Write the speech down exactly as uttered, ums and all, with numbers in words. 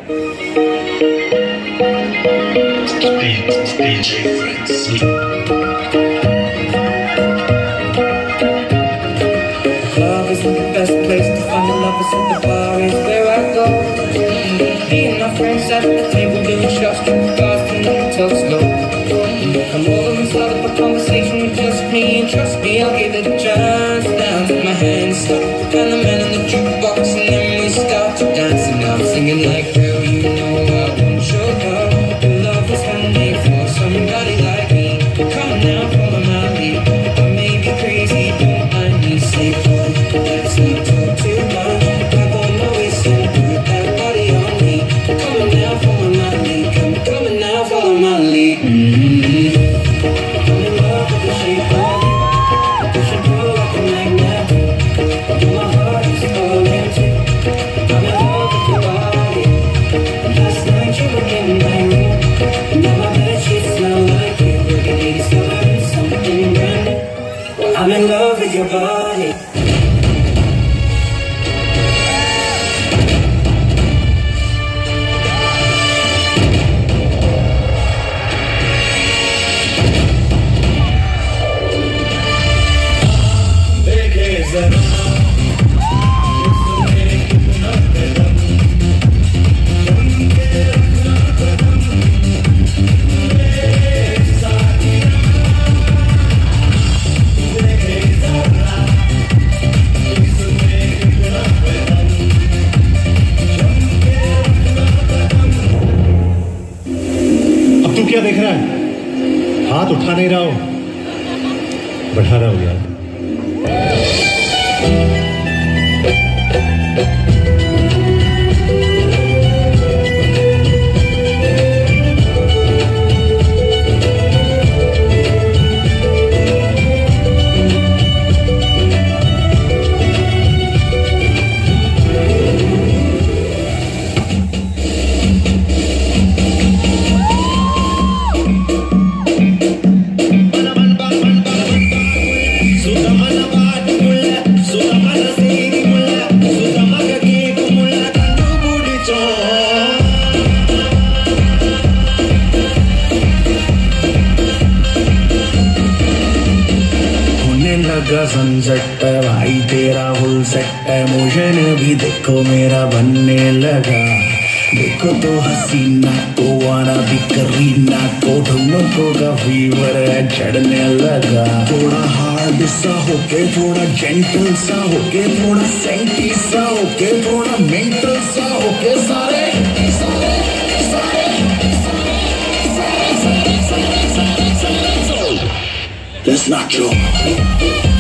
D J friends. Love isn't the best place to find a love, isn't the bar, is where I go. Me and my friends sat at the table doing shots, drinking fast and then we talk slow. Come over and start up a conversation with just me, and trust me, I'll give it a chance. Now take my hand, stop the kind of man on the jukebox, and then we start to dance. And I'm singing like, girl, you know I want your love. Your love was handmade for somebody like me. Come now, follow my lead. I may be crazy, don't mind me. Say, boy, let's not talk too much. Grab on my waist and put that body on me. Come on now, follow my lead. Come, come on now, follow my lead. Mm-hmm. I'm in love with the shape of you. Push and pull like a magnet. My heart is falling too. I'm in love with your body. Last night you were in my room. Now my bedsheets smell like you. We're gonna start something brand new. I'm in love with your body. तू क्या देख रहा है? हाथ उठा नहीं रहा हो, बढ़ा रहा हो यार। सनसेट है भाई तेरा फुल सेट है, मोशन भी देखो मेरा बनने लगा। देखो तो हसीना को वाना भी करीना को, ठुमको का फीवर है चढ़ने लगा। थोड़ा हार्ड सा होके, थोड़ा जेंटल सा होके, थोड़ा सेंटी सा होके, थोड़ा मेंटल सा होके, सारे सारे सारे सारे सारे सारे सारे Let's not joke.